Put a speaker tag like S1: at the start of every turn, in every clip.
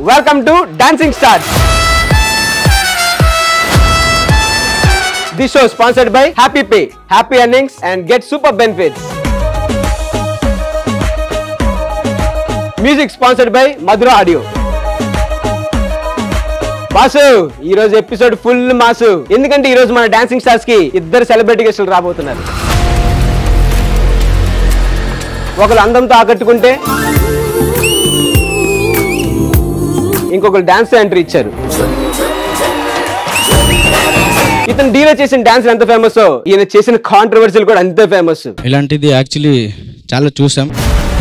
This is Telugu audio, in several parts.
S1: Welcome to Dancing Stars. This show is sponsored by Happy Pay, Happy Earnings and get super benefits. Music sponsored by Madhura Audio. Boss ఈ రోజు ఎపిసోడ్ ఫుల్ మాసు. ఎందుకంటే ఈ రోజు మన డాన్సింగ్ స్టార్స్ కి ఇద్దరు సెలబ్రిటీ గెస్టులు రాబోతున్నారు. ఒకరు అందంతో ఆకట్టుకుంటే ఇంకొకరు డాన్స్ ఎంట్రీ ఇచ్చారు. ఇతను డీలో చేసిన డాన్స్ ఎంత ఫేమస్, ఈయన చేసిన కాంట్రవర్సీలు కూడా అంతే ఫేమస్.
S2: ఇలాంటిది యాక్చువల్లీ చాలా చూసాం.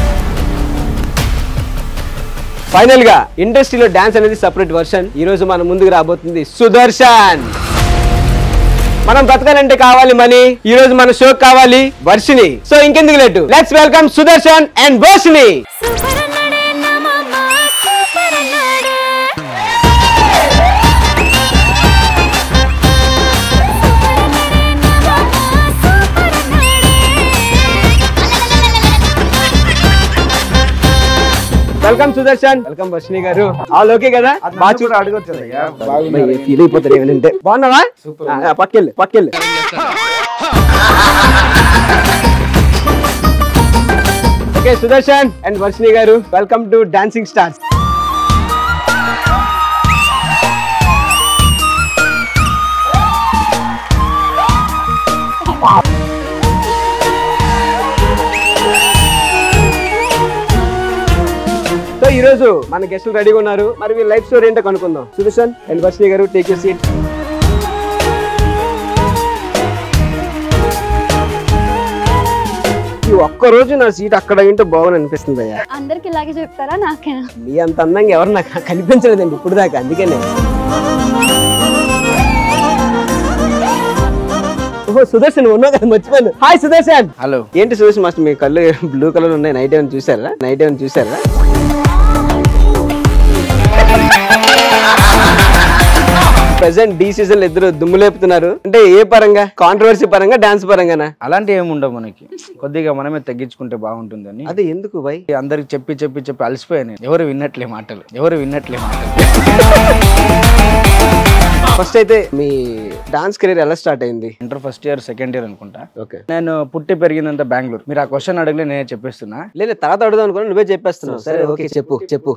S1: ఫైనల్ గా ఇండస్ట్రీలో డాన్స్ అనేది సెపరేట్ వర్షన్. ఈ రోజు మన ముందుకు రాబోతుంది సుదర్శన్. మనం బ్రతకాలంటే కావాలి మనీ. ఈ రోజు మన షో కావాలి వర్షిని. సో ఇంకెందుకు late, let's welcome Sudarshan and Varshini. Welcome Sudarshan, welcome Varshini గారు. ఆల్ ఓకే కదా? ఫీల్ అయిపోతారు ఏమంటే. బాగున్నావా? పక్కెళ్ళి పక్కెళ్ళి. ఓకే సుదర్శన్ అండ్ వర్షిని గారు, welcome to dancing stars. So ఈ రోజు మన గెస్టులు రెడీగా ఉన్నారు. మరి వీళ్ళ లైఫ్ స్టోరీ ఏంటో కనుక్కుందాం. సుదర్శన్ అండ్ వర్షిని గారు, టేక్ యూర్ సీట్. ఈ ఒక్క రోజు నా సీట్ అక్కడ ఏంటో బాగుంది అనిపిస్తుంది అయ్యా.
S3: అందరికి ఇలాగే చెప్తారా? నాకేనా?
S1: మీ అంత అందంగా ఎవరు నాకు కనిపించలేదండి ఇప్పుడు దాకా, అందుకనే. ఓహో సుదర్శన్ ఉన్నావు కదా, మర్చిపోయాను. హాయ్ సుదర్శన్.
S2: హలో.
S1: ఏంటి సుదర్శన్ మాస్టర్ మీ కళ్ళు బ్లూ కలర్ ఉన్నాయి, నైట్ ఏమైనా చూసారా? నైట్ ఏమైనా చూసారా? ప్రెసెంట్ డి సీజన్ ఇద్దరు దుమ్ము లేపుతున్నారు. అంటే ఏ పరంగా? కాంట్రవర్సీ పరంగా, డాన్స్ పరంగానా?
S2: అలాంటి ఏమి ఉండవు మనకి. కొద్దిగా మనమే తగ్గించుకుంటే బాగుంటుందని.
S1: అదే ఎందుకు బై?
S2: అందరికి చెప్పి చెప్పి చెప్పి అలసిపోయాను. ఎవరు విన్నట్లే మాటలు.
S1: ఫస్ట్ అయితే మీ డాన్స్ కెరీర్ ఎలా స్టార్ట్ అయింది?
S2: Inter first year second year అనుకుంటా.
S1: ఓకే.
S2: నేను పుట్టి పెరిగిందంతా బెంగళూరు. మీరు ఆ క్వశ్చన్ అడగలే, నేనే చెప్పేస్తున్నా.
S1: లేదు తర్వాత అడుగుదాం అనుకున్నా, నువ్వే చెప్పేస్తున్నావు. సరే ఓకే, చెప్పు చెప్పు.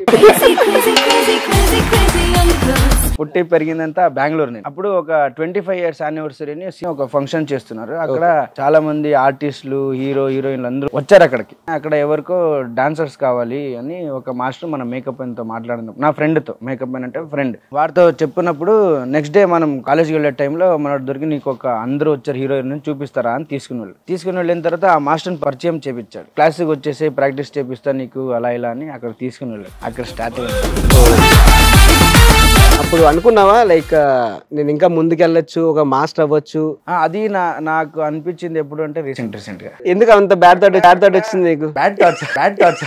S2: పుట్టి పెరిగిందంతా బెంగళూరు. నేను అప్పుడు ఒక 25 years యానివర్సరీ అని ఒక ఫంక్షన్ చేస్తున్నారు. అక్కడ చాలా మంది ఆర్టిస్టులు, హీరోయిన్లు అందరూ వచ్చారు అక్కడికి. అక్కడ ఎవరికో డాన్సర్స్ కావాలి అని ఒక మాస్టర్ మన మేకప్ మ్యాన్ తో మాట్లాడినప్పుడు, నా ఫ్రెండ్ తో, మేకప్ మ్యాన్ అంటే ఫ్రెండ్, వారితో చెప్పినప్పుడు నెక్స్ట్ డే మనం కాలేజ్కి వెళ్ళే టైంలో మనకు దొరికి నీకు ఒక అందరూ వచ్చారు హీరోయిన్ చూపిస్తారా అని తీసుకుని వెళ్ళిన తర్వాత ఆ మాస్టర్ని పరిచయం చేపించాడు. క్లాస్కి వచ్చేసి ప్రాక్టీస్ చేపిస్తా నీకు అలా ఇలా అని అక్కడ తీసుకుని వెళ్ళాడు. అక్కడ స్టార్ట్ అయ్యింది.
S1: అప్పుడు అనుకున్నావా లైక్ నేను ఇంకా ముందుకెళ్ళొచ్చు, ఒక మాస్టర్ అవ్వచ్చు?
S2: అది నాకు అనిపించింది ఎప్పుడు అంటే రీసెంట్ గా.
S1: ఎందుకు అంత బ్యాడ్ థాట్ వచ్చింది నీకు?
S2: బ్యాడ్ థాట్స్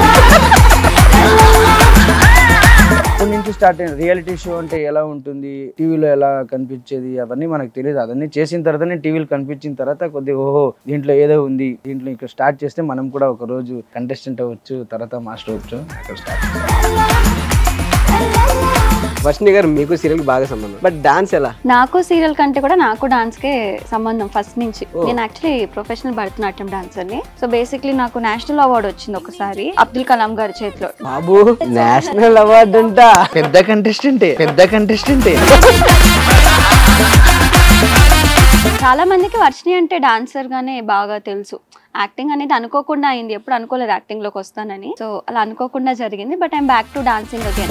S2: అప్పటి నుంచి స్టార్ట్ అయింది. రియాలిటీ షో అంటే ఎలా ఉంటుంది, టీవీలో ఎలా కనిపించేది అవన్నీ మనకు తెలియదు. అవన్నీ చేసిన తర్వాతనే టీవీలో కనిపించిన తర్వాత కొద్దిగా ఓహో దీంట్లో ఏదో ఉంది, దీంట్లో ఇక్కడ స్టార్ట్ చేస్తే మనం కూడా ఒక రోజు కంటెస్టెంట్ అవ్వచ్చు, తర్వాత మాస్టర్ అవ్వచ్చు. అక్కడ స్టార్ట్.
S1: వర్షిని గారు, మీకు సీరియల్ బాగా సంబంధం, బట్ డాన్స్ ఎలా?
S3: నాకు సీరియల్ కంటే కూడా నాకు డాన్స్ కే సంబంధం ఫస్ట్ నుంచి. నేను యాక్చువల్లీ ప్రొఫెషనల్ భరతనాట్యం డాన్సర్ ని. సో బేసిక్లీ నాకు నేషనల్ అవార్డు వచ్చింది ఒకసారి అబ్దుల్ కలాం గారి చేతిలో.
S1: బాబు, నేషనల్ అవార్డు అంట.
S2: పెద్ద కంటెస్టెంటే.
S3: చాలా మందికి వర్షిని అంటే డాన్సర్ గానే బాగా తెలుసు. యాక్టింగ్ అనేది అనుకోకుండా అయింది. ఎప్పుడు అనుకోలేదు యాక్టింగ్ లోకి వస్తానని. సో అలా అనుకోకుండా జరిగింది. But I'm back to dancing again.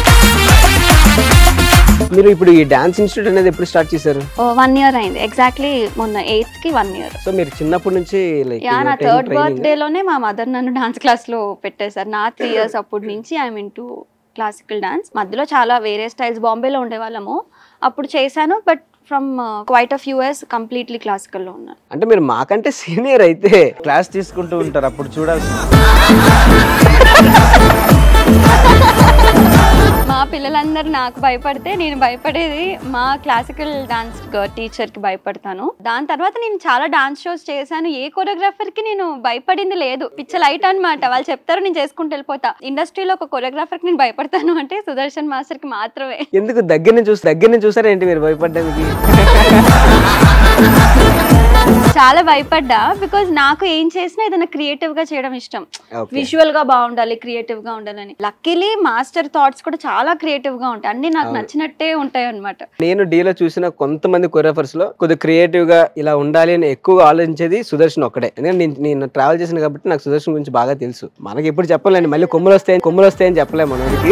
S1: మీరు ఇప్పుడు ఈ డాన్స్ ఇన్స్టిట్యూట్ అనేది ఎప్పుడు స్టార్ట్ చేశారు?
S3: 1 year అయింది. ఎగ్జాక్ట్లీ మొన్న 8th కి 1 year.
S1: సో మీరు చిన్నప్పటి నుంచి లైక్
S3: నా 3rd birthday లోనే మా మదర్ నన్ను డాన్స్ క్లాస్ లో పెట్టేశారు. నా 3 years అప్పటి నుంచి ఐఎమ్ ఇంటూ క్లాసికల్ డాన్స్. మధ్యలో చాలా వేరే స్టైల్స్ బాంబేలో ఉండేవాళ్ళము, అప్పుడు చేశాను. But from quite a few years completely classical లో ఉన్నాను.
S1: అంటే మీరు మాకంటే సీనియర్ అయితే
S2: క్లాస్ తీసుకుంటూ ఉంటారు, అప్పుడు చూడాల్సి.
S3: మా పిల్లలందరూ నాకు భయపడితే నేను భయపడేది మా క్లాసికల్ డాన్స్ టీచర్ కి భయపడతాను. దాని తర్వాత నేను చాలా డాన్స్ షోస్ చేశాను. ఏ కొరియోగ్రాఫర్ కి నేను భయపడింది లేదు. పిచ్చ లైట్ అన్నమాట. వాళ్ళు చెప్తారు నేను చేసుకుంటూ వెళ్ళిపోతా. ఇండస్ట్రీలో ఒక కొరియోగ్రాఫర్ కి నేను భయపడతాను అంటే సుదర్శన్ మాస్టర్ కి మాత్రమే.
S1: ఎందుకు దగ్గర నుంచి చూసారా ఏంటి మీరు భయపడ్డానికి?
S3: చాలా భయపడ్డా. బికాజ్ నాకు ఏం చేసినా ఏదైనా క్రియేటివ్ గా చేయడం ఇష్టం. విజువల్ గా బాగుండాలి, క్రియేటివ్ గా ఉండాలని. లక్కీలీ మాస్టర్ థాట్స్ కూడా చాలా క్రియేటివ్ గా ఉంటాయి. అన్ని నాకు నచ్చినట్టే ఉంటాయి అన్నమాట.
S1: నేను డీలో చూసిన కొంతమంది కొరియోగ్రాఫర్స్ లో కొద్దిగా క్రియేటివ్ గా ఇలా ఉండాలి అని ఎక్కువగా ఆలోచించేది సుదర్శన్ ఒక్కడే. ఎందుకంటే నేను ట్రావెల్ చేసిన కాబట్టి నాకు సుదర్శన్ గురించి బాగా తెలుసు. మనకి ఎప్పుడు చెప్పలేండి, మళ్ళీ కొమ్ములు వస్తాయని చెప్పలేము మనకి.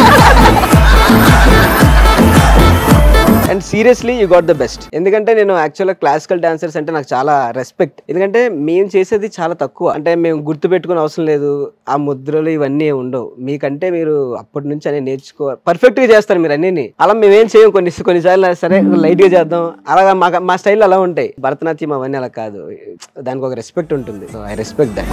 S1: And seriously you got the best. ఎందుకంటే నేను యాక్చువల్గా క్లాసికల్ డాన్సర్స్ అంటే నాకు చాలా రెస్పెక్ట్. ఎందుకంటే మేము చేసేది చాలా తక్కువ. అంటే మేము గుర్తు పెట్టుకునే అవసరం లేదు, ఆ ముద్రలు ఇవన్నీ ఉండవు. మీకంటే మీరు అప్పటి నుంచి అన్ని పర్ఫెక్ట్ గా చేస్తారు మీరు అన్ని. అలా మేమేం చేయం. కొన్నిసార్లు సరే లైట్ గా చేద్దాం, అలాగా మా స్టైల్ అలా ఉంటాయి. భరతనాట్యం అవన్నీ అలా కాదు, దానికి ఒక రెస్పెక్ట్ ఉంటుంది. So I respect that.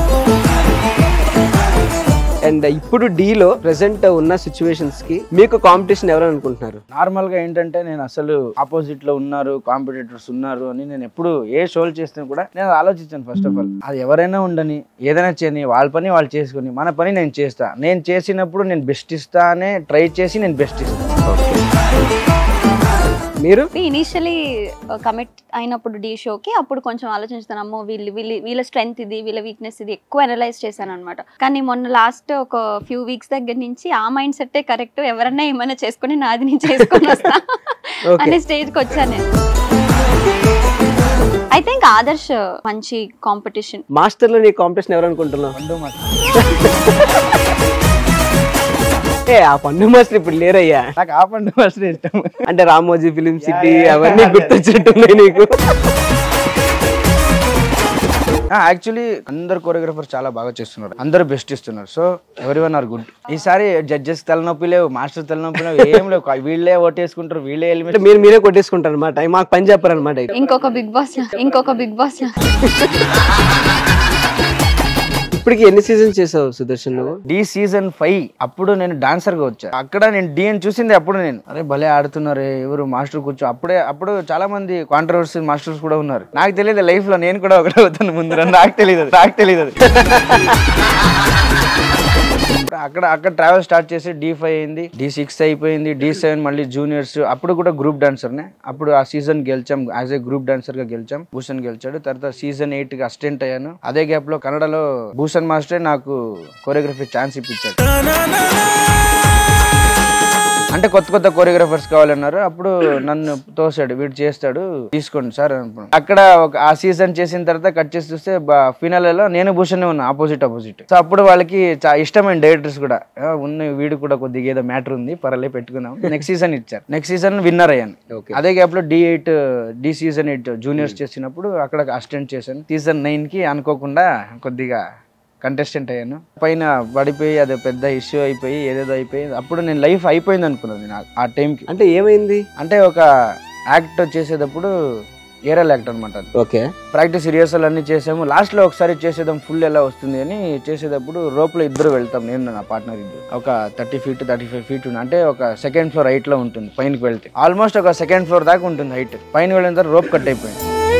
S1: And ఇప్పుడు డీలో ప్రెసెంట్ ఉన్న సిచ్యువేషన్స్ కి మీకు కాంపిటీషన్ ఎవరు అనుకుంటున్నారు?
S2: నార్మల్ గా ఏంటంటే నేను అసలు ఆపోజిట్ లో ఉన్నారు, కాంపిటేటర్స్ ఉన్నారు అని నేను ఎప్పుడు ఏ షోలు చేస్తే కూడా నేను ఆలోచించాను. ఫస్ట్ ఆఫ్ ఆల్ అది ఎవరైనా ఉండని, ఏదైనా చేయని, వాళ్ళ పని వాళ్ళు చేసుకుని మన పని నేను చేస్తా. నేను చేసినప్పుడు నేను బెస్ట్ ఇస్తా అనే ట్రై చేసి నేను బెస్ట్ ఇస్తాను.
S1: మీరు
S3: ఇనిషియలీ కమిట్ అయినప్పుడు డీ షోకి అప్పుడు కొంచెం ఆలోచిస్తాను. అమ్మో వీళ్ళ స్ట్రెంగ్త్ ఇది, వీళ్ళ వీక్నెస్ ఇది ఎక్కువ అనలైజ్ చేశాను అనమాట. కానీ మొన్న లాస్ట్ ఒక ఫ్యూ వీక్స్ దగ్గర నుంచి ఆ మైండ్ సెట్టే కరెక్ట్. ఎవరన్నా ఏమైనా చేసుకుని నాది నేను చేసుకొని వస్తా అనే స్టేజ్కి వచ్చాను నేను. ఐ థింక్ ఆదర్శ్ మంచి కాంపిటీషన్.
S1: మాస్టర్ లో నీ కాంపిటీషన్ ఎవరు అనుకుంటున్నావు? ఆ పండు మాస్టర్ ఇప్పుడు లేరయ్యా.
S2: నాకు ఆ పండు మాస్టర్ ఇష్టం.
S1: అంటే రామోజీ ఫిలిం సిటీ అవన్నీ గుర్తొచ్చినట్టున్నాయి నీకు.
S2: యాక్చువల్లీ అందరు కొరియోగ్రాఫర్స్ చాలా బాగా చేస్తున్నారు, అందరు బెస్ట్ ఇస్తున్నారు. So everyone are good. ఈసారి జడ్జెస్ తలనొప్పి లేవు, మాస్టర్ తలనొప్పి లేవు, ఏం లేవు. వీళ్ళే ఓటేసుకుంటారు, వీళ్ళే ఎలిమెంట్.
S1: మీరే కొట్టేసుకుంటారు అనమాట. మాకు పని చెప్పారు అనమాట.
S3: ఇంకొక బిగ్ బాస్
S1: ఇప్పటికి ఎన్ని సీజన్స్ చేసావు సుదర్శన్ నువ్వు?
S2: డి సీజన్ 5 అప్పుడు నేను డాన్సర్ గా వచ్చా. అక్కడ నేను డి అని చూసింది అప్పుడు. నేను అరే భలే ఆడుతున్నారే ఎవరు మాస్టర్ కూర్చో. అప్పుడు చాలా మంది కాంట్రవర్సీ మాస్టర్స్ కూడా ఉన్నారు. నాకు తెలియదు లైఫ్ లో నేను కూడా ఒకటే అవుతాను ముందు. నాకు తెలియదు. అక్కడ ట్రావెల్ స్టార్ట్ చేసి D5 అయింది, D6 అయిపోయింది, D7 మళ్ళీ జూనియర్స్. అప్పుడు కూడా గ్రూప్ డాన్సర్ నే. అప్పుడు ఆ సీజన్ గెలిచాం, యాజ్ ఏ గ్రూప్ డాన్సర్ గా గెలిచాం. భూషణ్ గెలిచాడు. తర్వాత సీజన్ 8 కి అసిస్టెంట్ అయ్యాను. అదే గ్యాప్ లో కన్నడలో భూషణ్ మాస్టరే నాకు కొరియోగ్రఫీ ఛాన్స్ ఇప్పించాడు. అంటే కొత్త కొరియోగ్రాఫర్స్ కావాలన్నారు. అప్పుడు నన్ను తోసాడు, వీడు చేస్తాడు తీసుకోండి సార్ అనుకున్నాను. అక్కడ ఆ సీజన్ చేసిన తర్వాత కట్ చేసి చూస్తే ఫినాలలో నేను భూషణ్ ఉన్నా, ఆపోజిట్. సో అప్పుడు వాళ్ళకి ఇష్టమైన డైరెక్టర్స్ కూడా ఉన్న, వీడు కూడా కొద్దిగా ఏదో మ్యాటర్ ఉంది పర్లే పెట్టుకున్నాం. నెక్స్ట్ సీజన్ ఇచ్చారు. నెక్స్ట్ సీజన్ విన్నర్ అయ్యాను. అదే గ్యాప్ లో డి సీజన్ 8 జూనియర్స్ చేసినప్పుడు అక్కడ అసిస్టెంట్ చేశాను. సీజన్ 9 కి అనుకోకుండా కొద్దిగా కంటెస్టెంట్ అయ్యాను. పైన పడిపోయి అదే పెద్ద ఇష్యూ అయిపోయి ఏదేదో అయిపోయింది. అప్పుడు నేను లైఫ్ అయిపోయింది అనుకున్నాను ఆ టైంకి.
S1: అంటే ఏమైంది
S2: అంటే ఒక యాక్ట్ చేసేటప్పుడు ఏరల్ యాక్ట్ అనమాట.
S1: ఓకే,
S2: ప్రాక్టీస్ రిహర్సల్ అన్ని చేసాము. లాస్ట్ లో ఒకసారి చేసేదాం ఫుల్ ఎలా వస్తుంది అని చేసేటప్పుడు రోప్ లో ఇద్దరు వెళ్తాం, నేను నా పార్ట్నర్ ఇద్దరు. ఒక 30 feet 35 feet అంటే ఒక సెకండ్ ఫ్లోర్ హైట్ లో ఉంటుంది. పైనకి వెళ్తే ఆల్మోస్ట్ ఒక సెకండ్ ఫ్లోర్ దాకా ఉంటుంది హైట్. పైన వెళ్ళిన తర్వాత రోప్ కట్ అయిపోయింది.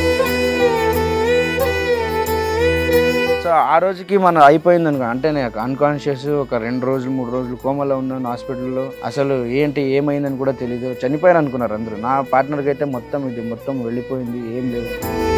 S2: సో ఆ రోజుకి మనం అయిపోయింది అనుకో. అంటే నేను అన్కాన్షియస్ ఒక 2 రోజులు 3 రోజులు కోమాలో ఉన్నాను హాస్పిటల్లో. అసలు ఏమైందని కూడా తెలీదు. చనిపోయాను అనుకున్నారు అందరూ. నా పార్ట్నర్కి అయితే మొత్తం వెళ్ళిపోయింది, ఏం లేదు.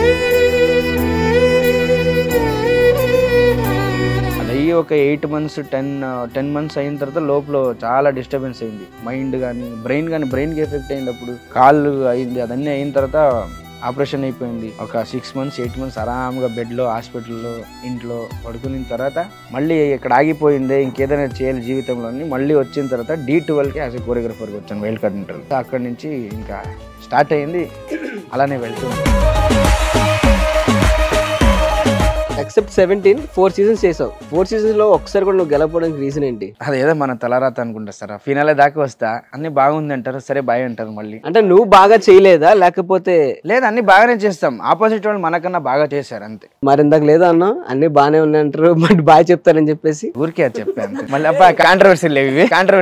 S2: అది ఒక 8 months 10 months అయిన తర్వాత లోపల చాలా డిస్టర్బెన్స్ అయింది. మైండ్ కానీ బ్రెయిన్కి ఎఫెక్ట్ అయింది. అప్పుడు కాళ్ళు అయింది. అదన్నీ అయిన తర్వాత ఆపరేషన్ అయిపోయింది. ఒక 6 months 8 months ఆరామ్గా బెడ్లో హాస్పిటల్లో ఇంట్లో పడుకున్న తర్వాత మళ్ళీ ఇక్కడ ఆగిపోయింది, ఇంకేదైనా చేయాలి జీవితంలో అని మళ్ళీ వచ్చిన తర్వాత D12కి యాజ్ ఏ కొరియోగ్రఫర్కి వచ్చాను వైల్డ్ కార్డ్ ఇంటర్వ్యూ. అక్కడి నుంచి ఇంకా స్టార్ట్ అయింది. అలానే వెళ్తుంది.
S1: ఎక్సెప్ట్ 17 4 సీజన్స్ చేసావు. 4 సీజన్స్ లో ఒక్కసారి కూడా నువ్వు గెలవడానికి రీజన్ ఏంటి?
S2: అదేదో మన తలరాత అనుకుంటా సార్. ఫినాలే దాకా వస్తా, అన్ని బాగుంది అంటారు, సరే బాయ్ అంటారు మళ్ళీ.
S1: అంటే నువ్వు బాగా చేయలేదా లేకపోతే?
S2: లేదు, అన్ని బాగానే చేస్తాం. ఆపోజిట్ వాళ్ళు మనకన్నా బాగా చేశారు అంతే.
S1: మరి ఇందాక లేదా అన్నా అన్ని బాగానే ఉన్నాయి అంటారు, బట్ బాగా చెప్తారని చెప్పేసి
S2: ఊరికే అది చెప్పాను. మళ్ళీ అబ్బా కాంట్రవర్సీ లేవి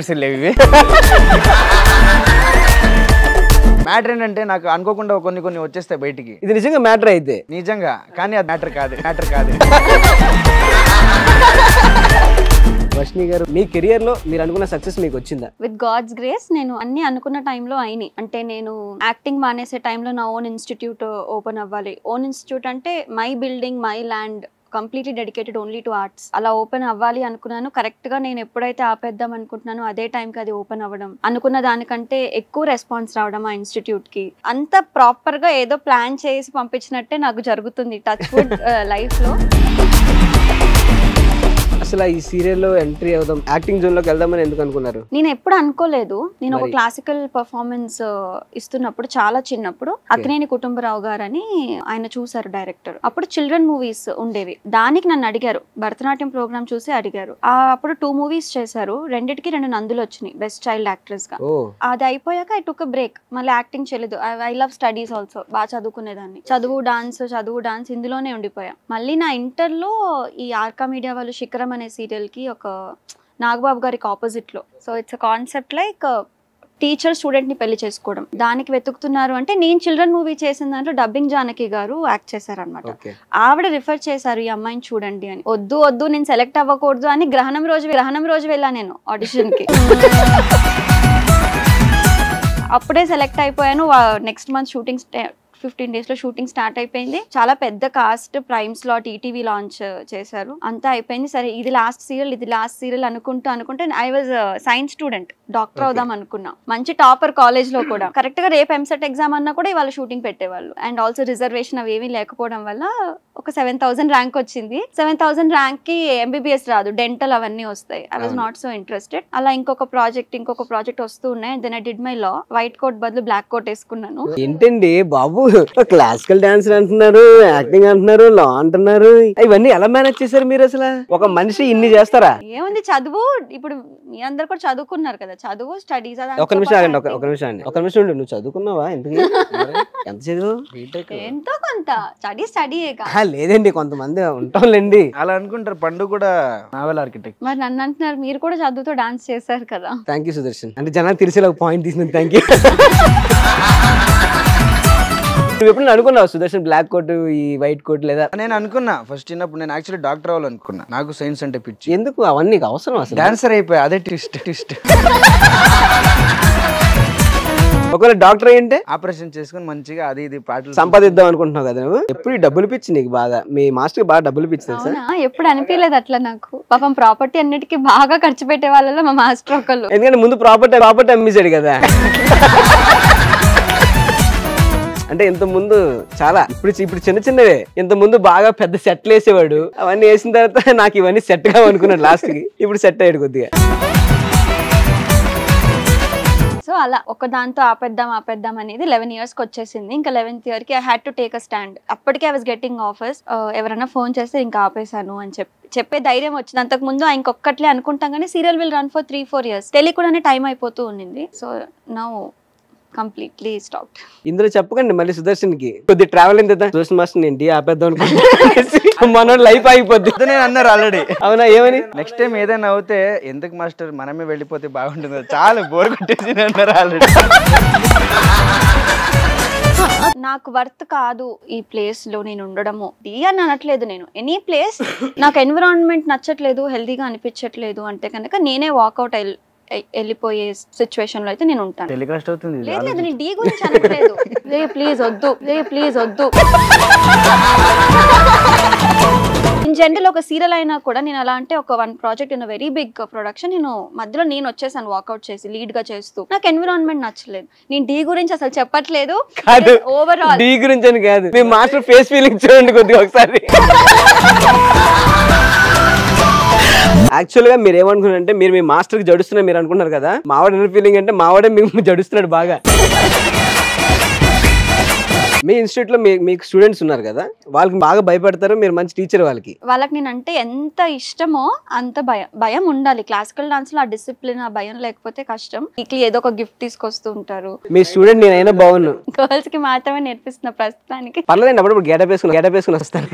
S2: మ్యాటర్ ఏంటంటే నాకు అనుకోకుండా కొన్ని వచ్చేస్తాయి బయటికి.
S1: ఇది నిజంగా మ్యాటర్ అయితే
S2: నిజంగా, కానీ అది మ్యాటర్ కాదు.
S1: వర్షిణి గారు, మీ కెరియర్ లో మీరు అనుకున్న సక్సెస్ మీకు వచ్చిందా?
S3: విత్ గాడ్స్ గ్రేస్ నేను అన్ని అనుకున్న టైంలో అయినాయి. అంటే నేను యాక్టింగ్ మానేసే టైంలో నా ఓన్ ఇన్స్టిట్యూట్ ఓపెన్ అవ్వాలి. ఓన్ ఇన్స్టిట్యూట్ అంటే my building, my land, completely dedicated only to arts. అలా ఓపెన్ అవ్వాలి అనుకున్నాను. కరెక్ట్ గా నేను ఎప్పుడైతే ఆపేద్దాం అనుకుంటున్నాను అదే టైంకి అది ఓపెన్ అవ్వడం, అనుకున్న దానికంటే ఎక్కువ రెస్పాన్స్ రావడం ఆ ఇన్స్టిట్యూట్ కి. అంత ప్రాపర్ గా ఏదో ప్లాన్ చేసి పంపించినట్టే నాకు జరుగుతుంది టచ్ వుడ్ లైఫ్ లో.
S1: అసలు ఈ సీరియల్ లో ఎంట్రీ అవుదాం, యాక్టింగ్ జోన్ లోకి వెళ్దామని ఎందుకు అనుకున్నారు?
S3: నేను ఎప్పుడు అనుకోలేదు. నేను ఒక క్లాసికల్ పర్ఫార్మెన్స్ ఇస్తున్నప్పుడు, చాలా చిన్నప్పుడు, అక్కినేని కుటుంబరావు గారు అని ఆయన చూసారు డైరెక్టర్. అప్పుడు చిల్డ్రన్ మూవీస్ ఉండేవి, దానికి నన్ను అడిగారు, భరతనాట్యం ప్రోగ్రామ్ చూసి అడిగారు. అప్పుడు 2 మూవీస్ చేశారు, రెండిటికి 2 నందులు వచ్చినాయి బెస్ట్ చైల్డ్ యాక్ట్రెస్ గా. అది అయిపోయాక ఐ టుక్ బ్రేక్, మళ్ళీ యాక్టింగ్ చేయలేదు. ఐ లవ్ స్టడీస్ ఆల్సో, బాగా చదువుకునేదాన్ని. చదువు డాన్స్ ఇందులోనే ఉండిపోయా. మళ్ళీ నా ఇంటర్ లో ఈ ఆర్కా మీడియా వాళ్ళు శిఖరం అనే సీరియల్ కి ఒక నాగబాబు గారికి ఆపోజిట్ లో, so it's concept like teacher student ని పెళ్లి చేసుకోవడం, దానికి వెతుకుతున్నారు. అంటే నేను చిల్డ్రన్ మూవీ చేసిన దాంట్లో డబ్బింగ్ జానకి గారు యాక్ట్ చేశారనమాట. ఆవిడ రిఫర్ చేశారు ఈ అమ్మాయిని చూడండి అని. వద్దు నేను సెలెక్ట్ అవ్వకూడదు అని గ్రహణం రోజు వెళ్ళా నేను ఆడిషన్ కి. అప్పుడే సెలెక్ట్ అయిపోయాను. నెక్స్ట్ మంత్ షూటింగ్ 15 days లో షూటింగ్ స్టార్ట్ అయిపోయింది. చాలా పెద్ద cast, prime slot, ETV launch చేశారు, అంతా అయిపోయింది. సరే ఇది లాస్ట్ సీరియల్ అనుకుంటే I was science student, doctor అవుదాం అనుకున్నా. మంచి టాపర్ కాలేజ్ లో కూడా. కరెక్ట్ గా రేపు ఎంసెట్ ఎగ్జామ్ అన్నా కూడా ఇవాళ షూటింగ్ పెట్టేవాళ్ళు. అండ్ ఆల్సో రిజర్వేషన్ అవి ఏమీ లేకపోవడం వల్ల ఒక 7000 ర్యాంక్ వచ్చింది. 7000 ర్యాంక్ కి ఎంబీబీఎస్ రాదు, డెంటల్ అవన్నీ వస్తాయి. I was not so interested. అలా ఇంకొక ప్రాజెక్ట్ వస్తూ ఉన్నాయి. Then I did my law. White coat బదులు బ్లాక్ కోట్ వేసుకున్నాను.
S1: ఏంటండి బాబు, క్లాసికల్ డాన్స్ అంటున్నారు, యాక్టింగ్ అంటున్నారు, లా అంటున్నారు, ఇవన్నీ ఎలా మేనేజ్ చేశారు మీరు? అసలు ఒక మనిషి ఇన్ని చేస్తారా?
S3: ఏముంది, చదువు. ఇప్పుడు మీ అందరు కూడా చదువుకున్నారు కదా, చదువు, స్టడీస్.
S1: ఒక నిమిషం ఉండు, నువ్వు చదువుకున్నావా? ఎంత చదువు?
S3: ఎంతో కొంత స్టడీ.
S1: లేదండి, కొంతమంది ఉంటాంలేండి
S2: అలా అనుకుంటారు. పండు కూడా నావెల్ ఆర్కిటెక్ట్.
S3: మరి నన్ను అంటున్నారు, మీరు కూడా చదువుతో డాన్స్ చేశారు కదా.
S1: Thank you Sudarshan. అంటే జనానికి తెలిసేలా ఒక పాయింట్ తీసింది. Thank you. నువ్వు ఎప్పుడు అనుకున్నావు సుదర్శన్ బ్లాక్ కోట్, ఈ వైట్ కోట్? లేదా
S2: నేను అనుకున్నా ఫస్ట్ చిన్నప్పుడు. నేను యాక్చువల్లీ డాక్టర్ అవ్వాలనుకున్నా, నాకు సైన్స్ అంటే పిచ్చి.
S1: ఎందుకు అవన్నీ అవసరం? అసలు
S2: డాన్సర్ అయిపోయా, అదే ట్విస్ట్.
S1: ఒకవేళ డాక్టర్ అయ్యింటే
S2: ఆపరేషన్ చేసుకుని మంచిగా అది ఇది పాటలు
S1: సంపాదిద్దాం అనుకుంటున్నావు కదా నువ్వు. ఎప్పుడు ఈ డబ్బులు పిచ్చి నీకు బాగా? మీ మాస్టర్ బాగా డబ్బులు పిచ్చి తెలుసా?
S3: ఎప్పుడు అనిపించలేదు అట్లా నాకు. పాపం ప్రాపర్టీ అన్నిటికీ బాగా ఖర్చు పెట్టే వాళ్ళలో మా మాస్టర్ ఒకళ్ళు.
S1: ఎందుకంటే ముందు ప్రాపర్టీ అమ్మేశాడు కదా. అంటే ఇంత ముందు చాలా, ఇప్పుడు చిన్నవే. ఇంత ముందు బాగా పెద్ద సెట్లు వేసేవాడు. అవన్నీ వేసిన తర్వాత నాకు ఇవన్నీ సెట్ గా అనుకున్నాడు లాస్ట్ కి. ఇప్పుడు సెట్ అయ్యాడు కొద్దిగా.
S3: సో అలా ఒక దాంతో ఆపేద్దాం అనేది 11 years కి వచ్చేసింది. ఇంకా 11th year కి I had to take a stand. అప్పటికే ఐ వాజ్ గెట్టింగ్ ఆఫర్స్. ఎవరైనా ఫోన్ చేస్తే ఇంకా ఆపేశాను అని చెప్పే ధైర్యం వచ్చింది. అంతకు ముందు ఇంకొక్కట్లే అనుకుంటాం కానీ serial will run for 3-4 years. తెలియకుండానే టైం అయిపోతూ ఉండింది. So now completely stopped.
S1: ఇందులో చెప్పకండి మళ్ళీ సుదర్శన్ కి కొద్ది ట్రావెల్ ఎంత సుదర్శన్ మాస్టర్ ఏంటి ఆపేద్దాం అనుకుంటున్నా, మన లైఫ్ అయిపోద్ది.
S2: నేను అన్నారు ఆల్రెడీ.
S1: అవునా? ఏమని?
S2: నెక్స్ట్ టైం ఏదైనా అవుతే ఎందుకు మాస్టర్ మనమే వెళ్ళిపోతే బాగుంటుంది, చాలా బోర్ కొట్టేసి అన్నారు ఆల్రెడీ.
S3: నాకు వర్త్ కాదు ఈ ప్లేస్ లో నేను ఉండడము అని అనట్లేదు. నేను ఎనీ ప్లేస్, నాకు ఎన్విరాన్మెంట్ నచ్చట్లేదు, హెల్దీగా అనిపించట్లేదు అంటే కనుక నేనే వాకౌట్ వెళ్ళిపోయే సిచ్యువేషన్ లో అయితే నేను ఉంటాను.
S2: టెలికాస్ట్ అవుతుంది.
S3: లేదు నేను డీ గురించి అనట్లేదు. ప్లీజ్ వద్దు. ఇన్ జనరల్ ఒక సీరియల్ అయినా కూడా నేను అలా అంటే ఒక 1 project in very big production మధ్యలో నేను వచ్చేసాను వాకౌట్ చేసి లీడ్ గా చేస్తూ. నాకు ఎన్విరాన్మెంట్ నచ్చలేదు. నేను డీ గురించి అసలు చెప్పట్లేదు. ఓవరాల్
S1: డీ గురించి అని కాదు, మీ మాస్టర్ ఫేస్ ఫీలింగ్ చూడండి కొద్దిగా ఒకసారి. యాక్చువల్ గా మీరు ఏమనుకున్నారంటే మీరు మీ మాస్టర్ కి జడుస్తున్నా మీరు అనుకున్నారు కదా. మావాడు ఫీలింగ్ అంటే మావాడే మీకు జడుస్తున్నాడు బాగా. మీ ఇన్స్టిట్యూట్ లో మీకు స్టూడెంట్స్ ఉన్నారు కదా, వాళ్ళకి బాగా భయపడతారు, మీరు మంచి టీచర్ వాళ్ళకి.
S3: వాళ్ళకి నేనంటే ఎంత ఇష్టమో అంత భయం ఉండాలి. క్లాసికల్ డాన్స్ లో ఆ డిసిప్లిన్, ఆ భయం లేకపోతే కష్టం. వీక్లీ ఏదో ఒక గిఫ్ట్ తీసుకొస్తూ ఉంటారు.
S1: మీ స్టూడెంట్ నేనైనా బాగున్నా.
S3: గర్ల్స్ కి మాత్రమే నేర్పిస్తున్న ప్రస్తుతానికి.
S1: పర్లేదండి, అప్పుడప్పుడు గెటప్ వేసుకుని వస్తాను.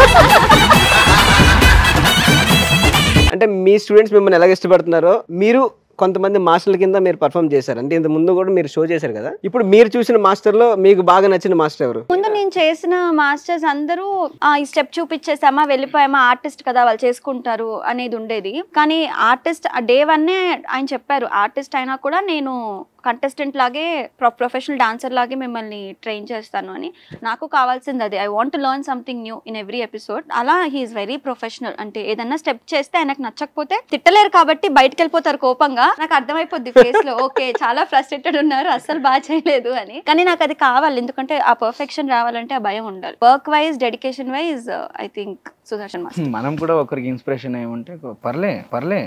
S1: అంటే మీ స్టూడెంట్స్ మిమ్మల్ని ఎలాగ ఇష్టపడుతున్నారో, మీరు కొంతమంది మాస్టర్ల కింద మీరు పర్ఫామ్ చేశారు. అంటే ఇంత ముందు కూడా మీరు షో చేశారు కదా, ఇప్పుడు మీరు చూసిన మాస్టర్ లో మీకు బాగా నచ్చిన మాస్టర్ ఎవరు?
S3: ముందు నేను చేసిన మాస్టర్స్ అందరూ ఈ స్టెప్ చూపించేసామా వెళ్ళిపోయామా, ఆర్టిస్ట్ కదా వాళ్ళు చేసుకుంటారు అనేది ఉండేది. కానీ ఆర్టిస్ట్ డే 1 ఆయన చెప్పారు, ఆర్టిస్ట్ అయినా కూడా నేను కంటెస్టెంట్ లాగే ప్రొఫెషనల్ డాన్సర్ లాగే మిమ్మల్ని ట్రైన్ చేస్తాను అని. నాకు కావాల్సింది అదే. I want to learn something new in every episode. అలా హీఈస్ వెరీ ప్రొఫెషనల్. అంటే ఏదన్నా స్టెప్ చేస్తే ఆయనకు నచ్చకపోతే తిట్టలేరు కాబట్టి బయటకు వెళ్ళిపోతారు కోపంగా. నాకు అర్థమైపోద్ది ఫేస్ లో, ఓకే చాలా ఫ్రస్ట్రేటెడ్ ఉన్నారు, అస్సలు బాగా చేయలేదు అని. కానీ నాకు అది కావాలి, ఎందుకంటే ఆ పర్ఫెక్షన్ రావాలంటే ఆ భయం ఉండాలి. Work wise, dedication wise I think Sudarshan master.
S2: మనం కూడా ఒకరికి ఇన్స్పిరేషన్ అయి ఉంటే పర్లే.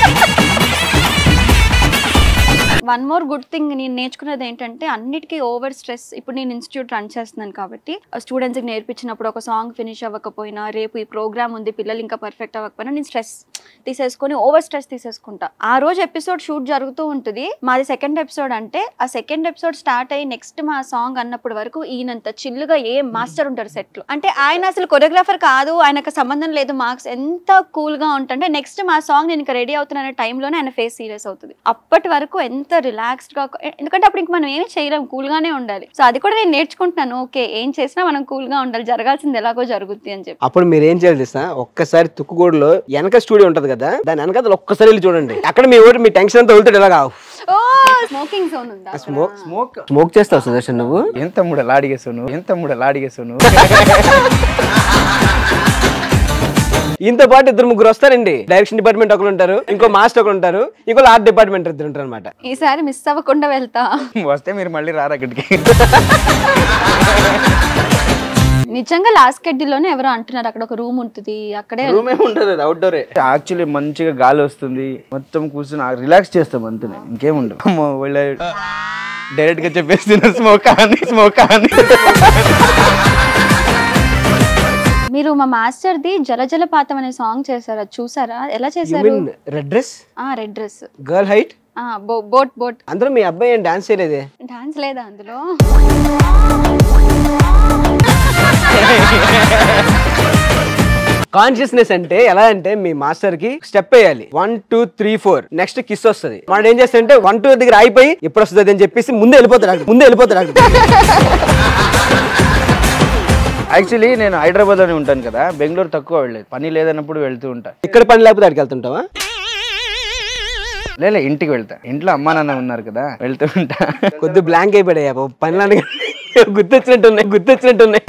S3: వన్ మోర్ గుడ్ థింగ్ నేను నేర్చుకున్నది ఏంటంటే, అన్నిటికీ ఓవర్ స్ట్రెస్. ఇప్పుడు నేను ఇన్స్టిట్యూట్ రన్ చేస్తున్నాను కాబట్టి స్టూడెంట్స్కి నేర్పించినప్పుడు ఒక సాంగ్ ఫినిష్ అవ్వకపోయినా, రేపు ఈ ప్రోగ్రామ్ ఉంది పిల్లలు ఇంకా పర్ఫెక్ట్ అవ్వకపోయినా, నేను స్ట్రెస్ తీసేసుకొని ఓవర్ స్ట్రెస్ తీసేసుకుంటా. ఆ రోజు ఎపిసోడ్ షూట్ జరుగుతూ ఉంటుంది, మాది సెకండ్ ఎపిసోడ్. అంటే ఆ సెకండ్ ఎపిసోడ్ స్టార్ట్ అయ్యి నెక్స్ట్ మా సాంగ్ అన్నప్పటి వరకు ఈయనంత చిల్లుగా ఏ మాస్టర్ ఉంటారు సెట్లు. అంటే ఆయన అసలు కొరియోగ్రాఫర్ కాదు, ఆయనకు సంబంధం లేదు, మార్క్స్ ఎంత కూల్ గా ఉంటుంటే నెక్స్ట్ మా సాంగ్ నేను ఇంకా రెడీ అవుతున్న టైంలోనే ఆయన ఫేస్ సీరియస్ అవుతుంది. అప్పటి వరకు ఎంత రిలాక్స్డ్ గా, ఎందుకంటే అప్పుడు ఇంక మనం ఏమి చేయలేం, కూల్ గానే ఉండాలి. సో అది కూడా నేను నేర్చుకుంటున్నాను. ఓకే, ఏం చేసినా మనం కూల్ గా ఉండాలి, జరగాల్సింది ఎలాగో జరుగుద్ది అని చెప్పి.
S1: అప్పుడు మీరు ఏం చేయాలి తెలుసా, ఒక్కసారి తుక్కుగూడలో వెనక స్టూడియో ఉంటది కదా, దాని వెనక ఒక్కసారి వెళ్ళి చూడండి. అక్కడ మీ టెన్షన్ అంతా వెళ్తాడు ఎలాగా.
S3: ఓ స్మోకింగ్ జోన్ ఉందా?
S2: స్మోక్
S1: చేస్తావు సుదర్శన్ నువ్వు?
S2: ఎంత లాడిగేసాను.
S1: ఇంత పాటు 2-3 వస్తారండి. డైరెక్షన్ డిపార్ట్మెంట్ ఒకరు ఉంటారు, ఇంకో మాస్టర్ ఒకరు ఉంటారు, ఇంకో ఆర్ట్ డిపార్ట్మెంట్ 2 ఉంటారు అనమాట.
S3: ఈసారి మిస్ అవ్వకుండా వెళ్తా.
S2: వస్తే మీరు మళ్ళీ రారు అక్కడికి.
S3: నిజంగా లాస్ట్ షెడ్యూల్లోనే ఎవరో అంటున్నారు అక్కడ ఒక రూమ్ ఉంటుంది, అక్కడే
S2: రూమ్ ఏమి ఉంటుంది, అవుట్డోరే. యాక్చువల్లీ మంచిగా గాలి వస్తుంది, మొత్తం కూర్చొని రిలాక్స్ చేస్తాం అంతే, ఇంకేముండదు. వాళ్ళు డైరెక్ట్ గా చెప్పేస్తున్నారు స్మోక్ అని.
S3: మీరు మా మాస్టర్ ది జలజలపాతం అనే సాంగ్ చేశారు, అది చూసారా? ఎలా చేశారు?
S1: Red dress,
S3: red dress,
S1: girl height,
S3: boat.
S1: అందులో మీ అబ్బాయి ఏం డాన్స్ చేయలేదే?
S3: డాన్స్ లేదా అందులో?
S1: కాన్షియస్నెస్ అంటే ఎలా అంటే, మీ మాస్టర్ కి స్టెప్ వేయాలి, 1 2 3 4, నెక్స్ట్ కిస్ వస్తుంది. మనం ఏం చేస్తాడంటే 1 2 దగ్గర అయిపోయి ఎప్పుడు వస్తుంది అని చెప్పేసి ముందే వెళ్ళిపోతాడు.
S2: యాక్చువల్లీ నేను హైదరాబాద్ లోనే ఉంటాను కదా, బెంగళూరు తక్కువ వెళ్ళలేదు, పని లేదన్నప్పుడు వెళ్తూ ఉంటా.
S1: ఇక్కడ పని లేకపోతే అక్కడికి వెళ్తుంటావా?
S2: లే ఇంటికి వెళ్తా, ఇంట్లో అమ్మా నాన్న ఉన్నారు కదా, వెళ్తూ ఉంటా.
S1: కొద్ది బ్లాంక్ అయిపోయా పనులు గుర్తొచ్చినట్టున్నాయి.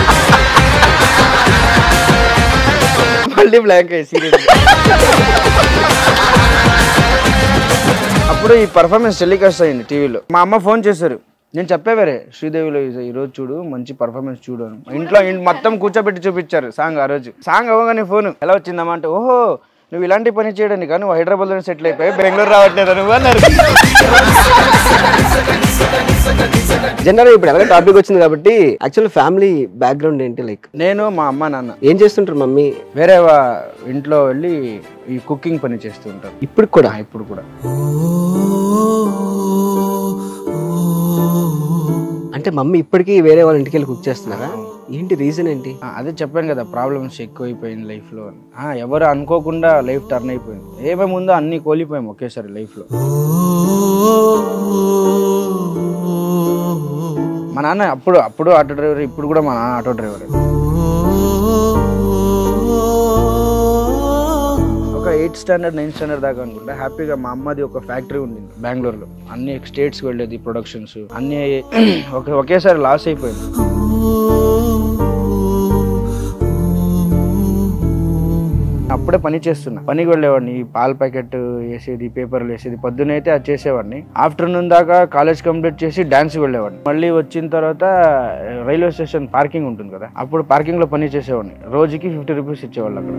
S2: మళ్ళీ బ్లాంక్ అయ్యి సీరియస్. అప్పుడు ఈ పర్ఫార్మెన్స్ టెలికాస్ట్ అయింది టీవీలో. మా అమ్మ ఫోన్ చేశారు, నేను చెప్పేవారే శ్రీదేవిలో ఈరోజు చూడు మంచి పర్ఫార్మెన్స్ చూడు అని. ఇంట్లో మొత్తం కూర్చోబెట్టి చూపించారు సాంగ్. ఆ రోజు సాంగ్ అవ్వగానే ఫోన్ ఎలా వచ్చిందమ్మా అంటే, ఓహో నువ్వు ఇలాంటి పని చేయడానికి కానీ నువ్వు హైదరాబాద్లో సెటిల్ అయిపోయి బెంగళూరు రావట్లేదు నువ్వు అన్నారు.
S1: జనరల్ ఇప్పుడు ఎలాగో టాపిక్ వచ్చింది కాబట్టి, యాక్చువల్ ఫ్యామిలీ బ్యాక్గ్రౌండ్ ఏంటి? లైక్
S2: నేను మా అమ్మ నాన్న.
S1: ఏం చేస్తుంటారు? మమ్మీ
S2: వేరే ఇంట్లో వెళ్ళి ఈ కుకింగ్ పని చేస్తూ ఉంటారు.
S1: ఇప్పుడు కూడా?
S2: ఇప్పుడు కూడా.
S1: అంటే మమ్మీ ఇప్పటికీ వేరే వాళ్ళ ఇంటికి వెళ్ళి కుక్ చేస్తున్నారా? ఏంటి రీజన్ ఏంటి?
S2: అదే చెప్పాను కదా, ప్రాబ్లమ్స్ ఎక్కువైపోయింది లైఫ్ లో. ఎవరు అనుకోకుండా లైఫ్ టర్న్ అయిపోయింది. ఏమేమి ఉందో అన్ని కోల్పోయాము ఒకేసారి లైఫ్ లో. మా నాన్న అప్పుడు ఆటో డ్రైవర్, ఇప్పుడు కూడా మా నాన్న ఆటో డ్రైవర్. ఒక 8th స్టాండర్డ్ 9th స్టాండర్డ్ దాకా అనుకుంటా హ్యాపీగా మా అమ్మది ఒక ఫ్యాక్టరీ ఉంది బెంగళూరులో. అన్ని స్టేట్స్కి వెళ్ళేది, ప్రొడక్షన్స్ అన్ని ఒకేసారి లాస్ అయిపోయింది. అప్పుడే పని చేస్తున్నా, పనికి వెళ్ళేవాడిని. పాల ప్యాకెట్ వేసేది, పేపర్లు వేసేది, పొద్దునైతే అది చేసేవాడిని. ఆఫ్టర్నూన్ దాకా కాలేజ్ కంప్లీట్ చేసి డాన్స్ వెళ్ళేవాడిని. మళ్ళీ వచ్చిన తర్వాత రైల్వే స్టేషన్ పార్కింగ్ ఉంటుంది కదా, అప్పుడు పార్కింగ్ లో పని చేసేవాడిని. రోజుకి 50 రూపీస్ ఇచ్చేవాళ్ళు అక్కడ.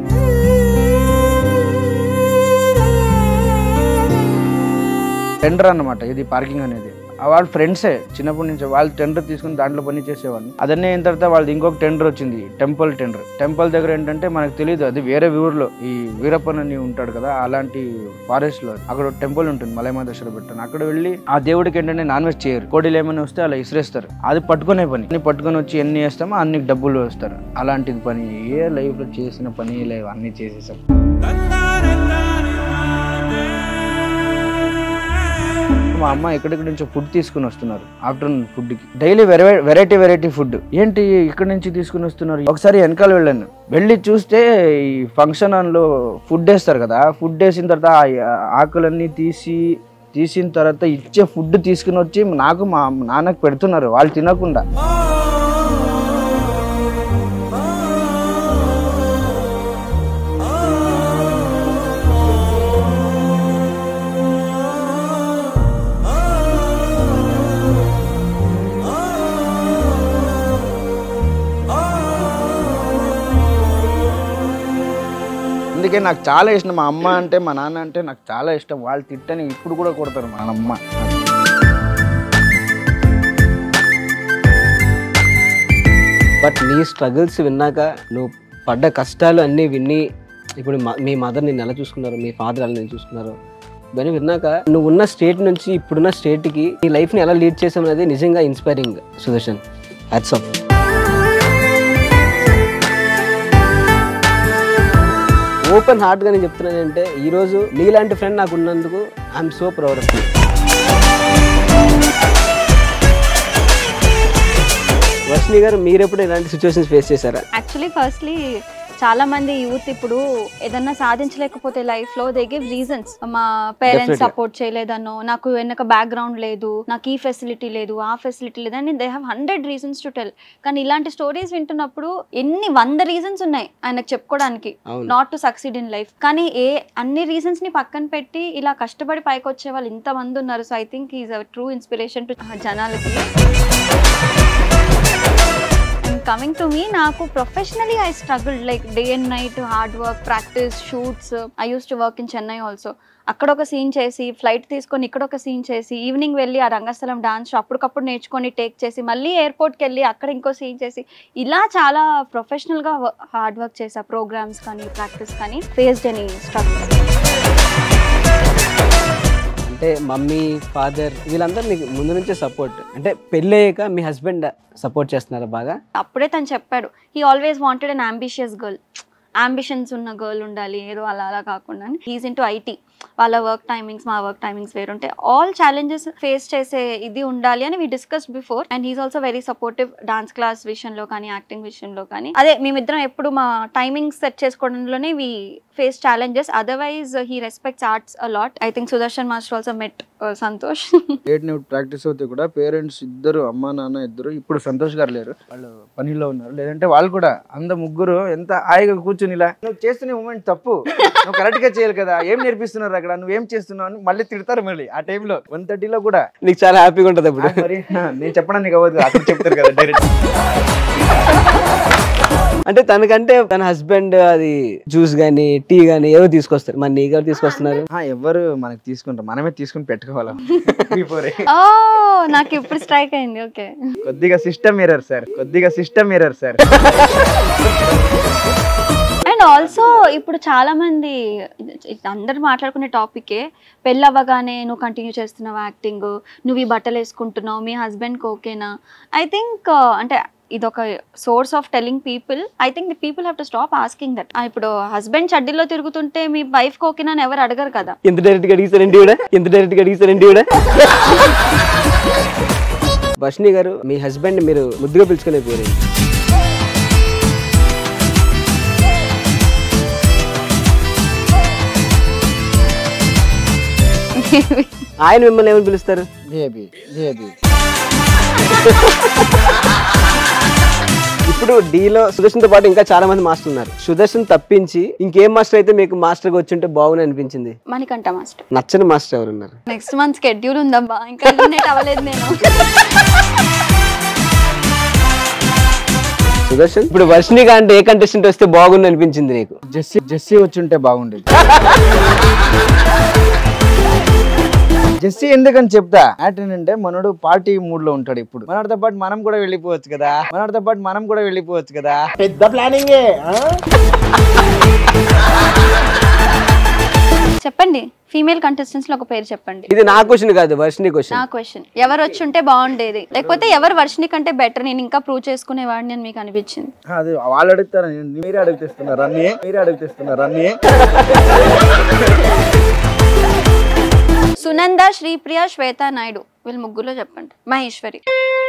S2: టెండర్ అన్నమాట ఇది పార్కింగ్ అనేది. వాళ్ళ ఫ్రెండ్సే చిన్నప్పటి నుంచి. వాళ్ళు టెండర్ తీసుకుని దాంట్లో పని చేసేవాడిని. అదన్నీ అయిన తర్వాత వాళ్ళది ఇంకొక టెండర్ వచ్చింది, టెంపుల్ దగ్గర ఏంటంటే మనకు తెలియదు, అది వేరే ఊర్లో ఈ వీరప్పన్ అని ఉంటాడు కదా, అలాంటి ఫారెస్ట్ లో అక్కడ టెంపుల్ ఉంటుంది మలయమాదేశ్వర పెట్టాను. అక్కడ వెళ్ళి ఆ దేవుడికి ఏంటంటే నాన్ వెజ్ చేయరు, కోడిలు ఏమైనా వస్తే అలా ఇసిరేస్తారు. అది పట్టుకునే పని, పట్టుకొని వచ్చి ఎన్ని వేస్తామో అన్ని డబ్బులు వేస్తారు. అలాంటిది పని. ఏ లైఫ్ లో చేసిన పని లేవు, అన్ని చేసేసాం. మా అమ్మ ఎక్కడెక్కడి నుంచో ఫుడ్ తీసుకుని వస్తున్నారు ఆఫ్టర్నూన్ ఫుడ్ కి. Daily variety food. ఏంటి ఇక్కడి నుంచి తీసుకుని వస్తున్నారు? ఒకసారి వెనకాల వెళ్ళాను, వెళ్ళి చూస్తే ఈ ఫంక్షన్ హాల్ లో ఫుడ్ వేస్తారు కదా, ఫుడ్ వేసిన తర్వాత ఆకులన్నీ తీసిన తర్వాత ఇచ్చే ఫుడ్ తీసుకుని వచ్చి నాకు మా నాన్నకు పెడుతున్నారు, వాళ్ళు తినకుండా. అందుకే నాకు చాలా ఇష్టం మా అమ్మ అంటే, మా నాన్న అంటే నాకు చాలా ఇష్టం. వాళ్ళు తిట్టని ఇప్పుడు కూడా కొడతారు మా అమ్మ.
S1: బట్ నీ స్ట్రగుల్స్ విన్నాక, నువ్వు పడ్డ కష్టాలు అన్నీ విని, ఇప్పుడు మీ మదర్ నిన్ను ఎలా చూసుకున్నారు, మీ ఫాదర్ ఎలా నేను చూసుకున్నారు, ఇవన్నీ విన్నాక నువ్వు ఉన్న స్టేట్ నుంచి ఇప్పుడున్న స్టేట్కి నీ లైఫ్ని ఎలా లీడ్ చేసావు అనేది నిజంగా inspiring Sudarshan. Hats off. Open హార్ట్గా నేను చెప్తున్నానంటే, ఈరోజు నీలాంటి ఫ్రెండ్ నాకు ఉన్నందుకు I'm so proud of you. Varshini గారు, మీరు ఎప్పుడు ఇలాంటి సిచ్యువేషన్స్ ఫేస్ చేశారా?
S3: యాక్చువల్లీ ఫస్ట్లీ చాలా మంది యూత్ ఇప్పుడు ఏదన్నా సాధించలేకపోతే లైఫ్ లో దే గివ్ రీజన్స్. మా పేరెంట్స్ సపోర్ట్ చేయలేదనో, నాకు వెనక బ్యాక్గ్రౌండ్ లేదు, నాకు ఈ ఫెసిలిటీ లేదు, ఆ ఫెసిలిటీ లేదు అని they have 100 reasons to tell. కానీ ఇలాంటి స్టోరీస్ వింటున్నప్పుడు ఎన్ని 100 రీజన్స్ ఉన్నాయి ఆయనకు చెప్పుకోవడానికి not to succeed in life. కానీ అన్ని రీజన్స్ ని పక్కన పెట్టి ఇలా కష్టపడి పైకి వచ్చే వాళ్ళు ఇంతమంది ఉన్నారు. So I think is a true inspiration to జనాలకి. కమింగ్ టు మీ, నాకు professionally I struggled like day and night, hard work, practice, shoots. I use to work in Chennai also. అక్కడ ఒక సీన్ చేసి, ఫ్లైట్ తీసుకొని ఇక్కడ ఒక సీన్ చేసి, ఈవినింగ్ వెళ్ళి ఆ రంగస్థలం డాన్స్ అప్పటికప్పుడు నేర్చుకొని టేక్ చేసి, మళ్ళీ ఎయిర్పోర్ట్కి వెళ్ళి అక్కడ ఇంకో సీన్ చేసి, ఇలా చాలా ప్రొఫెషనల్గా హార్డ్ వర్క్ చేసా. ప్రోగ్రామ్స్ కానీ, ప్రాక్టీస్ కానీ. Faced any struggles?
S1: అంటే మమ్మీ, ఫాదర్ వీళ్ళందరూ నీకు ముందు నుంచే సపోర్ట్, అంటే పెళ్ళయ్యాక మీ హస్బెండ్ సపోర్ట్ చేస్తున్నారా బాగా?
S3: అప్పుడే తను చెప్పాడు, he always wanted an ambitious girl. Ambitions ఉన్న గర్ల్ ఉండాలి, ఏదో అలా కాకుండా. He's into IT. వాళ్ళ వర్క్ టైమింగ్స్, మా వర్క్ టైమింగ్స్ వేరుంటాయి. ఆల్ ఛాలెంజెస్ ఫేస్ చేసే ఇది ఉండాలి అని we discussed before. And he's also very supportive dance class విషయంలో కానీ, యాక్టింగ్ విషయంలో కానీ. అదే మేమిద్దరం ఎప్పుడు మా టైమింగ్స్ సెట్ చేసుకోవడంలోనే we face challenges. Otherwise he respects arts a lot. I think Sudarshan master also met Santosh.
S2: Practice అవుతే కూడా పేరెంట్స్ ఇద్దరు, అమ్మ నాన్న ఇద్దరు, ఇప్పుడు సంతోష్ గారు లేరు, వాళ్ళు పనిలో ఉన్నారు. లేదంటే వాళ్ళు కూడా ముగ్గురు ఎంత హాయిగా కూర్చుని ఇలా, నువ్వు చేస్తున్న మూమెంట్ తప్పు, నువ్వు కరెక్ట్ గా చేయాలి కదా, ఏం నేర్పిస్తున్నారు అక్కడ, నువ్వేం చేస్తున్నావు అని మళ్ళీ తిడతారు. మళ్ళీ ఆ టైంలో 1:30 కూడా
S1: నీకు చాలా హ్యాపీగా ఉంటుంది అప్పుడు.
S2: మరి నేను చెప్పడానికి అవ్వదు, అక్కడ చెప్తారు కదా డైరెక్ట్.
S1: అంటే తనకంటే తన హస్బెండ్ అది జ్యూస్ గానీ, టీ గానీ ఏవో తీసుకొస్తారు, మరి నీకు ఎవరు తీసుకొస్తున్నారు?
S2: ఎవరు మనకి తీసుకుంటారు, మనమే తీసుకుని పెట్టుకోవాలి.
S3: నాకు ఇప్పుడు స్ట్రైక్ అయింది. ఓకే,
S2: కొద్దిగా సిస్టమ్ ఎర్రర్ సార్, కొద్దిగా system error sir.
S3: And also ఇప్పుడు చాలా మంది అందరు మాట్లాడుకునే టాపికే, పెళ్ళి అవ్వగానే నువ్వు కంటిన్యూ చేస్తున్నావు యాక్టింగ్, నువ్వు ఈ బట్టలు వేసుకుంటున్నావు, మీ హస్బెండ్కి ఓకేనా? ఐ థింక్ అంటే ఇదొక source of telling people. I think the people have to stop asking that. ఇప్పుడు హస్బెండ్ చడ్డీలో తిరుగుతుంటే మీ వైఫ్ ఓకేనా అని ఎవరు అడగరు కదా.
S1: ఎంత డైరెక్ట్ గా అడిగిస్తారండి కూడా, ఎంత డైరెక్ట్ గా అడిగిస్తారండి కూడా. వర్షిణి గారు, మీ హస్బెండ్ మీరు ముద్దుగా పిలుచుకునే పేరు? ఆయన మిమ్మల్ని ఏమని పిలుస్తారు?
S2: Baby baby.
S1: ఇప్పుడు డీలో సుదర్శన్ తో పాటు ఇంకా చాలా మంది మాస్టర్ ఉన్నారు. సుదర్శన్ తప్పించి ఇంకేం మాస్టర్ అయితే మీకు మాస్టర్ గా వచ్చి ఉంటే బాగుంది అనిపించింది?
S3: మణికంఠ మాస్టర్.
S1: నచ్చని మాస్టర్ ఎవరు ఉన్నారు?
S3: నెక్స్ట్ మంత్ స్కెడ్యూల్ ఉందబ్బా, ఇంకా ఎలిమినేట్ అవ్వలేదు నేను.
S1: సుదర్శన్, ఇప్పుడు వర్షిణి అంటే ఏ కంటెస్టెంట్ వస్తే బాగుంది అనిపించింది నీకు?
S2: జెస్సీ వచ్చి ఉంటే బాగుండేది. జెస్సీ ఎందుకని చెప్తా ఏంటంటే మనోడు పార్టీ మూడ్ లో ఉంటాడు ఇప్పుడు. మనతో పాటు మనం కూడా వెళ్ళిపోవచ్చు కదా.
S4: పెద్ద ప్లానింగే.
S3: చెప్పండి, ఫీమేల్ కంటెస్టెంట్స్ లో ఒక పేరు చెప్పండి.
S1: ఇది నా క్వశ్చన్ కాదు, వర్షిని క్వశ్చన్.
S3: నా క్వశ్చన్, ఎవరు వచ్చి ఉంటే బాగుండేది, లేకపోతే ఎవరు వర్షిని కంటే బెటర్, నేను ఇంకా ప్రూవ్ చేసుకునేవాడిని అని మీకు అనిపించింది?
S2: అది వాళ్ళు అడుగుతారా, మీరే అడుగుతున్నారు అన్ని.
S3: సునంద, శ్రీప్రియ, శ్వేత నాయుడు, వీళ్ళు ముగ్గురులో చెప్పండి. మహేశ్వరి.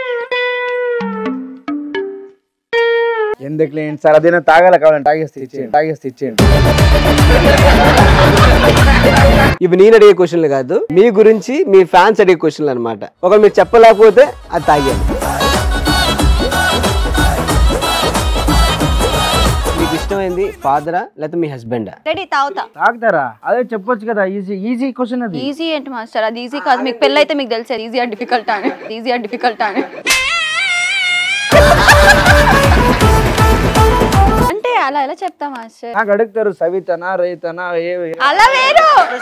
S2: ఎందుకు లేండి సార్, అదేనా తాగాల కావాలని తాగేస్తే ఇచ్చేయండి.
S1: ఇవి నేను అడిగే క్వశ్చన్లు కాదు, మీ గురించి మీ ఫ్యాన్స్ అడిగే క్వశ్చన్లు అనమాట. ఒకవేళ మీరు చెప్పలేకపోతే అది తాగాను. మీకు ఇష్టమైంది ఫాదరా లేకపోతే మీ హస్బెండా?
S3: రెడీ,
S2: తాగుతారా? అదే చెప్పొచ్చు కదా, ఈజీ క్వశ్చన్ అది.
S3: ఈజీ ఏంటి మాస్టర్, అది ఈజీ కాదు. మీకు పెళ్ళి అయితే మీకు తెలుసు ఈజీ ఆర్ డిఫికల్ట్ అని. అంటే అలా ఎలా చెప్తా మాస్టర్?
S2: నాకు అడుగుతారు సవితనా రైతనా
S3: అలా వేరు.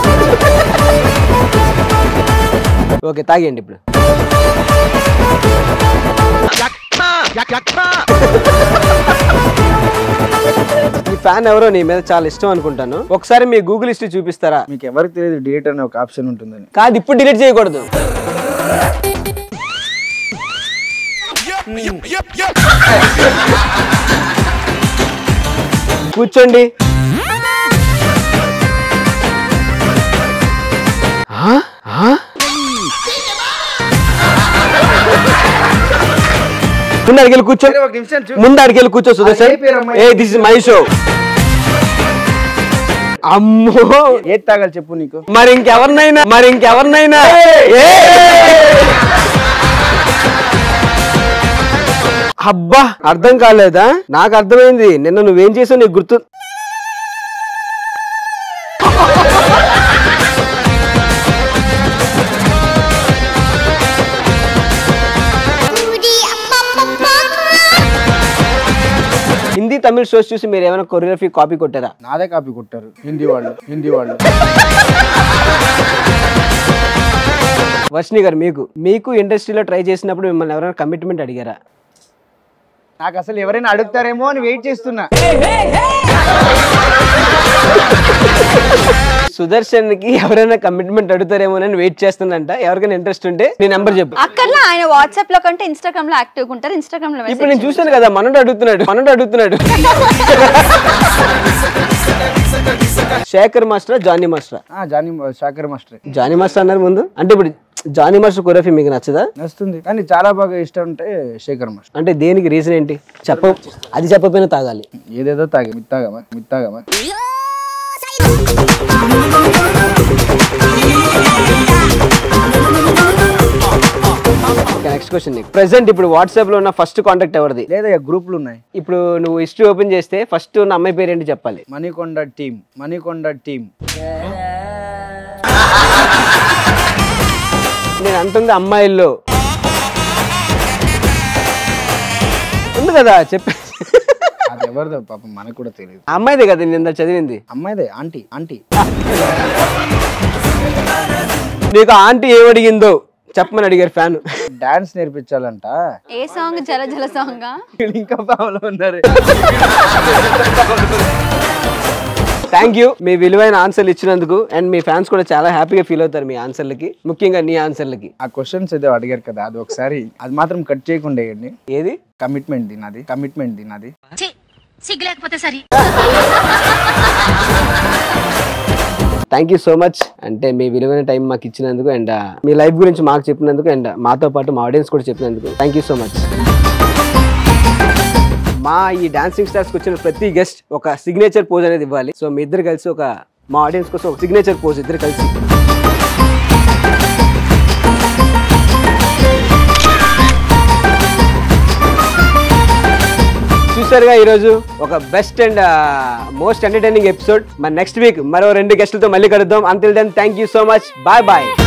S1: ఓకే, తాగండి ఇప్పుడు. ఈ ఫ్యాన్ ఎవరో నీ మీద చాలా ఇష్టం అనుకుంటాను. ఒకసారి మీ గూగుల్ హిస్టరీ చూపిస్తారా?
S2: మీకు ఎవరికి తెలియదు డిలీట్ అనే ఒక ఆప్షన్ ఉంటుందని.
S1: కాదు, ఇప్పుడు డిలీట్ చేయకూడదు. కూర్చోండి. ముందు అడిగెళ్ళి కూర్చో, Sudarshan. Hey this is my show. అమ్మో,
S2: ఏది తాగాలి చెప్పు నీకు?
S1: మరి ఇంకెవరినైనా అబ్బా, అర్థం కాలేదా? నాకు అర్థమైంది. నిన్న నువ్వేం చేసావు నీకు గుర్తు. హిందీ తమిళ షోస్ చూసి మీరు ఏమైనా కొరియోగ్రఫీ కాపీ కొట్టారా?
S2: నాదే కాపీ కొట్టారు హిందీ వాళ్ళు.
S1: వర్షిని గారు, మీకు ఇండస్ట్రీలో ట్రై చేసినప్పుడు మిమ్మల్ని ఎవరైనా కమిట్మెంట్ అడిగారా?
S2: నాకు అసలు ఎవరైనా అడుగుతారేమో అని వెయిట్ చేస్తున్నా.
S1: సుదర్శన్ కి ఎవరైనా కమిట్మెంట్ అడుగుతారేమో అని వెయిట్ చేస్తుందంట. ఎవరికైనా ఇంట్రెస్ట్ ఉంటే నీ నెంబర్ చెప్పు.
S3: అక్కడ ఆయన వాట్సాప్ లో కంటే ఇన్స్టాగ్రామ్ లో యాక్టివ్ ఉంటారు. ఇన్స్టాగ్రామ్ లో
S1: ఇప్పుడు నేను చూసాను కదా, మనోడు అడుగుతున్నాడు. Shekhar master, Jani master.
S2: Shekhar master.
S1: Jani master అన్నారు ముందు. అంటే ఇప్పుడు జానీ మాస్టర్ కొరియోగ్రఫీ మీకు నచ్చదా?
S2: నచ్చుతుంది, కానీ చాలా బాగా ఇష్టం అంటే శేఖర్ మాస్టర్.
S1: అంటే దేనికి రీజన్ ఏంటి? అది చెప్పకపోయినా తాగాలి.
S2: ఏదేదో మిత్తాగమా.
S1: నెక్స్ట్ క్వశ్చన్, ప్రెసెంట్ ఇప్పుడు వాట్సాప్ లో ఉన్న ఫస్ట్ కాంటాక్ట్ ఎవరిది?
S2: లేదా గ్రూపులు ఉన్నాయి.
S1: ఇప్పుడు నువ్వు హిస్టరీ ఓపెన్ చేస్తే ఫస్ట్ ఉన్న అమ్మాయి పేరు ఏంటి చెప్పాలి?
S2: మణికొండ టీమ్.
S1: నేను అంటుంది అమ్మాయిల్లో ఉంది కదా, చెప్పి.
S2: అది ఎవరిదో పాపం మనకు కూడా తెలియదు.
S1: అమ్మాయిదే కదా నేను చదివింది.
S2: అమ్మాయిదే, ఆంటీ.
S1: నీకు ఆంటీ ఏమడిగిందో చెప్పమని అడిగారు ఫ్యాన్.
S2: డాన్స్ నేర్పించాలంట.
S3: ఏ సాంగ్? జల సాంగ్.
S2: ఇంకా పావులో ఉన్నారు.
S1: థ్యాంక్ యూ మీ విలువైన ఆన్సర్లు ఇచ్చినందుకు. అండ్ మీ ఫ్యాన్స్ కూడా చాలా హ్యాపీగా ఫీల్ అవుతారు మీ ఆన్సర్లకి, ముఖ్యంగా నీ ఆన్సర్లకి.
S2: ఆ క్వశ్చన్స్ ఏదో అడిగారు కదా, అది ఒకసారి అది మాత్రం కట్ చేయకుండా వేయండి.
S1: ఏది?
S2: కమిట్మెంట్ నాది.
S5: సిగ్గులేకపోతే సరే.
S1: Thank you so much. అంటే మీ విలువైన టైం మాకు ఇచ్చినందుకు, అండ్ మీ లైఫ్ గురించి మాకు చెప్పినందుకు, అండ్ మాతో పాటు మా ఆడియన్స్ కూడా చెప్పినందుకు థ్యాంక్ యూ సో మచ్. మా ఈ డాన్సింగ్ స్టార్స్ వచ్చిన ప్రతి గెస్ట్ ఒక సిగ్నేచర్ పోజ్ అనేది ఇవ్వాలి. సో మీ ఇద్దరు కలిసి మా ఆడియన్స్ కోసం ఒక సిగ్నేచర్ పోజ్ ఇద్దరు కలిసి. చూసారుగా ఈరోజు ఒక best and most entertaining episode. మరి నెక్స్ట్ వీక్ మరో 2 గెస్టులతో మళ్ళీ కలుద్దాం. Until then thank you so much. Bye.